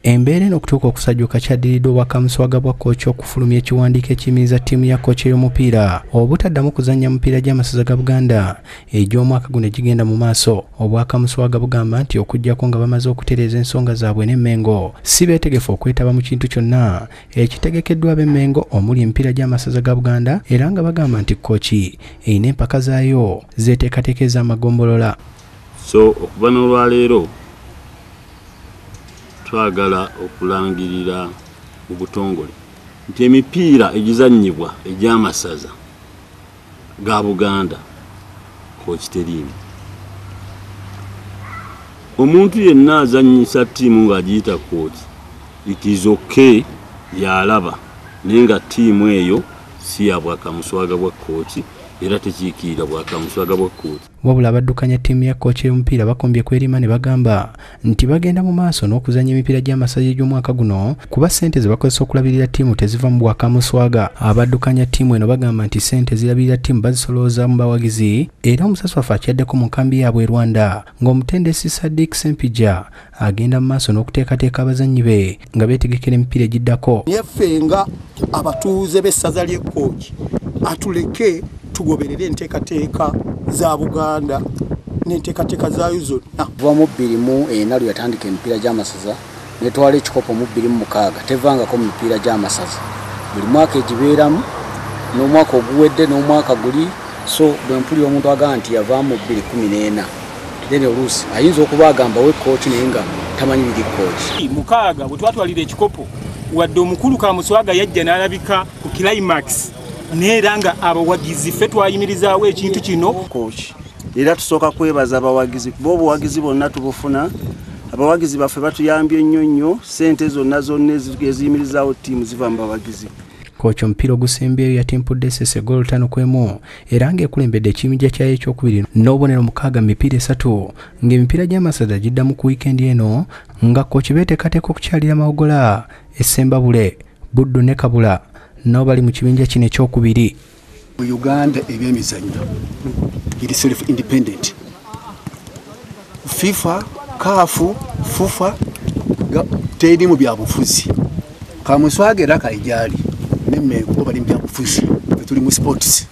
Embeera n'okutuuka okusajjuka kyaddiridde obwakamuswaga bwa kooki okufulumya ekiwandiiko ekiyimiriza ttiimu ya kooki ey'omupiira obutaddamu kuzannya mupiira gy'amasaza ga Buganda egy'omwaka guno egigenda mu maaso. Obwakamuswaga bugamba nti okuggyako nga bamaze okutereeza ensonga zaabwe n'Emmengo si beetegefu okwetaba mu kintu kyonna ekitegekeddwa ab'Emmengo omuli emipiira gy'amasaza ga Buganda, era nga bagamba nti kooki erina empaka zaayo zeeteekateeka ez'amagombolola. So okuva n'olwaleero twagala okulangirira mu butongole nti emipiira egizannyibwa egy'amasaza ga Buganda kooki teriimu. Omuntu yenna azannyisa ttiimu ng'agiyita kooki it is okay yalaba naye nga ttiimu eyo si ya bwakamuswaga bwa kooki era tekiikirira bwakamuswaga bwa kooki. Wabula abaddukanya ttiimu ya kooki y'omupiira bakombye kwerima ne bagamba nti bagenda mu maaso n'okuzannya emipiira gy'amasaza egy'omwaka guno kuba ssente ze bakozesa okulabirira ttiimu teziva mu bwakamuswaga. Abaddukanya ttiimu eno bagamba nti ssente zirabirira ttiimu bazisolooza mu bawagizi era omusaswafu akyaddeko mu nkambi yaabwe e Rwanda ng'omutendesi Sadiq Sempija agenda mu maaso n'okuteekateeka abazannyi be nga beetegekera emipiira egiddako. Yaffe nga abatuuze b'essaza ly'e Kooki atuleke tugoberere enteekateeka za Buganda n'enteekateeka zaayo zonna. Kuva mu 2004 lwe yatandika emipiira gy'amasaza netwala ekikopo mu 2006 tevangako mu mipiira gy'amasaza. Buli mwaka egibeeramu n'omwaka oguwedde n'omwaka guli, so bwe mpulira omuntu agamba nti yavaamu mu 2014 then oluusi ayinza okuba agamba we kooki naye nga tamanyi biri kooki. Mukaaga bwe twatwalira ekikopo wadde omukulu Kamuswaga yajja n'alabika ku climax neera nga abawagizi ffe twayimirizaawo ekintu kino kooki. Era tusooka kwebaza abawagizi kuba obuwagizi bonna tubufuna. Abawagizi baffe batuyambye nnyo, ssente zonna eziyimirizaawo ttiimu ziva mu bawagizi. Kooki omupiira ogusembyeyo yatimpudde Ssese ggoolo 5-1 era ng'ekulembedde ekiyimija kyayo ekyokubiri n'obubonero 6 mu mipiira 3 ng'emipiira gy'amasaza giddamu ku wiikendi eno nga kooki beeteekateeka okukyalira Mawogola, Essembabule, Buddu ne Kabula nabo bali mu kibinja kino ekyokubiri. Uganda ebyemizannyo iri self independent. FIFA, CAF, FUFA teri mu byabufuzi. Kamuswaga era kayijali n'Emmengo bali mu byabufuzi tuli mu sports.